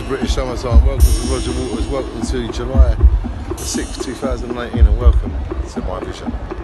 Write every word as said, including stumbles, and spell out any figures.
British summertime. Welcome to Roger Waters. Welcome to July the sixth, two thousand eighteen, and welcome to my vision.